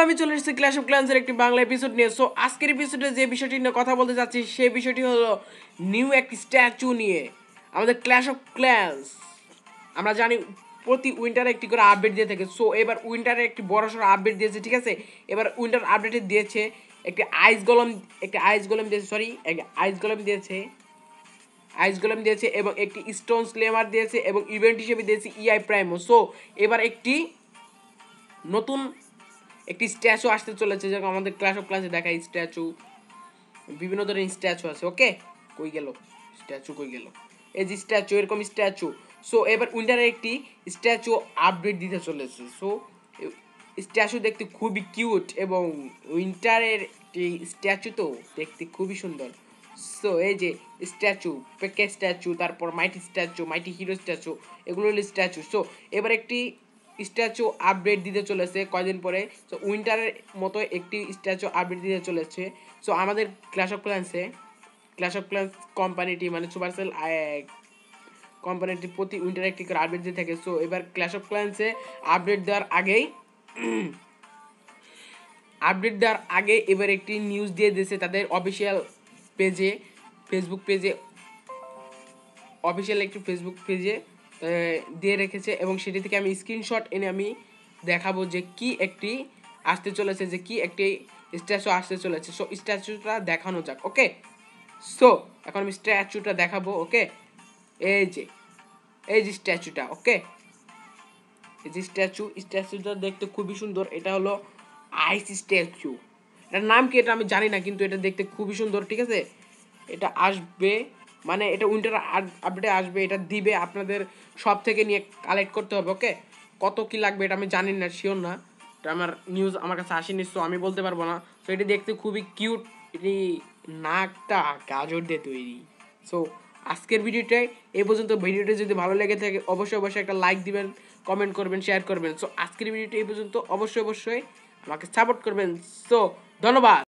আমি চলে এসেছি ক্ল্যাশ অফ ক্ল্যান্সের একটি বাংলা এপিসোড নিয়ে। সো আজকের এপিসোডে যে বিষয়টি নিয়ে কথা বলতে যাচ্ছি সেই বিষয়টি হলো নিউ একটি স্ট্যাচু নিয়ে। আমাদের ক্ল্যাশ অফ ক্ল্যান্স আমরা জানি প্রতি উইন্টারে একটি করে আপডেট দিয়ে থাকে। সো এবার উইন্টারে একটি বড়সড় আপডেট দিয়েছে, ঠিক আছে। এবার উইন্টার আপডেটে দিয়েছে একটি আইস গোলেম দিয়েছে এবং একটি স্টোন স্লেমার দিয়েছে এবং ইভেন্ট হিসেবে দিয়েছে ইআই প্রাইমো। সো এবার নতুন একটি স্ট্যাচু আসতে চলেছে, যেরকম আমাদের ক্ল্যাশ অফ ক্ল্যান্সে দেখা স্ট্যাচু, বিভিন্ন ধরনের স্ট্যাচু আছে। ওকে, কই গেল এই যে স্ট্যাচু, এরকম স্ট্যাচু। সো এবার উইন্টারে একটি স্ট্যাচু আপডেট দিতে চলেছে। সো স্ট্যাচু দেখতে খুবই কিউট এবং উইন্টারের একটি স্ট্যাচু তো দেখতে খুবই সুন্দর। সো এই যে স্ট্যাচু, পেকে স্ট্যাচু, তারপর মাইটি হিরো স্ট্যাচু, এগুলো হলো স্ট্যাচু। সো এবার একটি স্ট্যাচু আপডেট দিতে চলেছে কয়দিন পরে। সো উইন্টারের মতো একটি স্ট্যাচু আপডেট দিতে চলেছে। সো আমাদের ক্ল্যাশ অফ ক্ল্যান্স কোম্পানিটি মানে সুপারসেল কোম্পানিটি প্রতি উইন্টারে একটি করে আপডেট দিয়ে থাকে। সো এবার ক্ল্যাশ অফ ক্ল্যান্সে আপডেট দেওয়ার আগে এবার একটি নিউজ দিয়ে দিয়েছে তাদের অফিসিয়াল ফেসবুক পেজে দিয়ে রেখেছে এবং সেটি থেকে আমি স্ক্রিনশট এনে আমি দেখাবো যে কি একটি স্ট্যাচু আসতে চলেছে। সো স্ট্যাচুটা দেখানো যাক। ওকে, সো এখন আমি স্ট্যাচুটা দেখাবো। ওকে, এই যে স্ট্যাচুটা। ওকে, এই যে স্ট্যাচুটা দেখতে খুবই সুন্দর। এটা হলো আইস স্ট্যাচু। এটার নাম কি এটা আমি জানি না, কিন্তু এটা দেখতে খুবই সুন্দর, ঠিক আছে। এটা আসবে মানে এটা উইন্টার আপডেটে আসবে, এটা দিবে, আপনাদের সব থেকে নিয়ে কালেক্ট করতে হবে। ওকে, কত কি লাগবে এটা আমি জানি না, শিওর না, এটা আমার নিউজ আমার কাছে আসেনি, সো আমি বলতে পারবো না। সো এটা দেখতে খুবই কিউট, এটি নাকটা গাজর দিয়ে তৈরি। সো আজকের ভিডিওটাই এই পর্যন্ত। ভিডিওটা যদি ভালো লেগে থাকে অবশ্যই একটা লাইক দিবেন, কমেন্ট করবেন, শেয়ার করবেন। সো আজকের ভিডিওটা এই পর্যন্ত। অবশ্যই আমাকে সাপোর্ট করবেন। সো ধন্যবাদ।